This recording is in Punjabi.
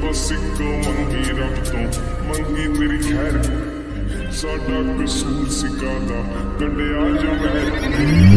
बस एक मंगी रब तो मंगी तेरी खैर साडा कसूर सिकादा कंडिया जो मैं